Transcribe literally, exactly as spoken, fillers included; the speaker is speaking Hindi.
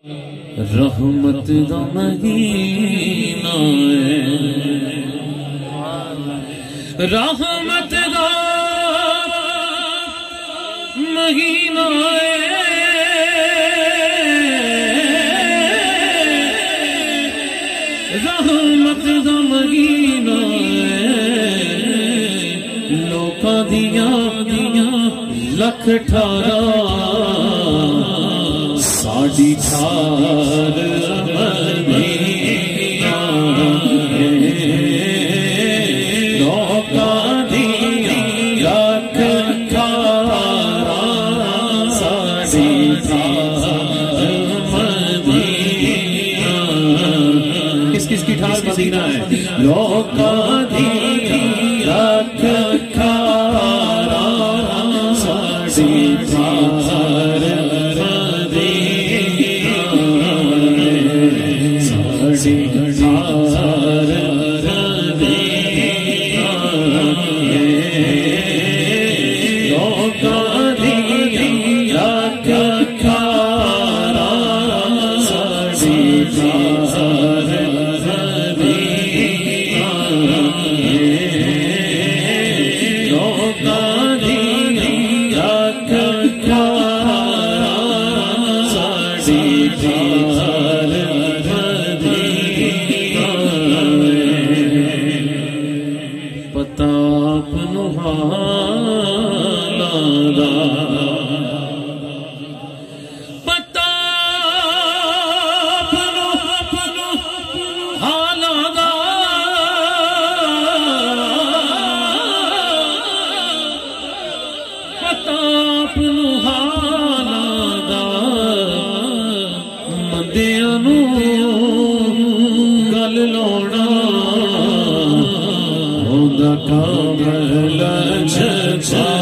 रहमत दा महीना है, रहमत दा महीना है, रहमत दा महीना है। लोकां दियां दियां लख ठारा साड़ी ठार मदीना है। लोकां दियां लख ठारा साड़ी ठार मदीना। किस किस की ठार मदीना है? लोकां दियां लख ठारा साड़ी ठार गल लोड़ा